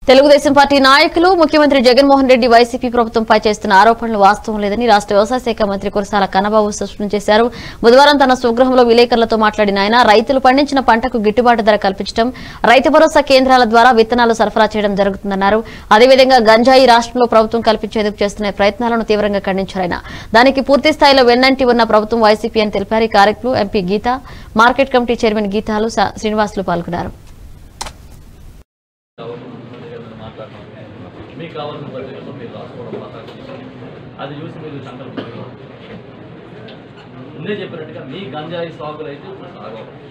Telugu Desam party నాయకులు ముఖ్యమంత్రి Jaganmohan Reddy YCP ప్రభుత్వంపై చేస్తున్న ఆరోపణలు వాస్తవం లేదని రాష్ట్ర వ్యవసాయ శాఖ మంత్రి కురసాల కన్నబాబు స్పష్టం చేశారు. బుధవారం తన స్వగృహంలో విలేకరులతో మాట్లాడిన ఆయన రైతులు పండించిన పంటకు గిట్టుబాటు ధర కల్పించడం, రైతు భరోసా కేంద్రాల ద్వారా విత్తనాలు సరఫరా చేయడం జరుగుతుందన్నారు. అదేవిధంగా గంజాయి రాష్ట్రంలో ప్రభుత్వం కల్పించేందుకు చేస్తున్న ప్రయత్నాలను తీవ్రంగా ఖండించారు. దానికి పూర్తి స్థాయిలో వెన్నంటి ఉన్న ప్రభుత్వం వైసీపీ అని తెలిపారు. ఈ కార్యక్రమంలో MP Geetha, market committee chairman గీతాలు శ్రీనివాసులు పాల్గొన్నారు. మీకు కావాల్సిన పత్రికల్లో మీరు రాసుకోవడం అది చూసి మీరు సంకల్పం ముందే చెప్పినట్టుగా మీ గంజాయి సాగులు అయితే ఇప్పుడు సాగవు.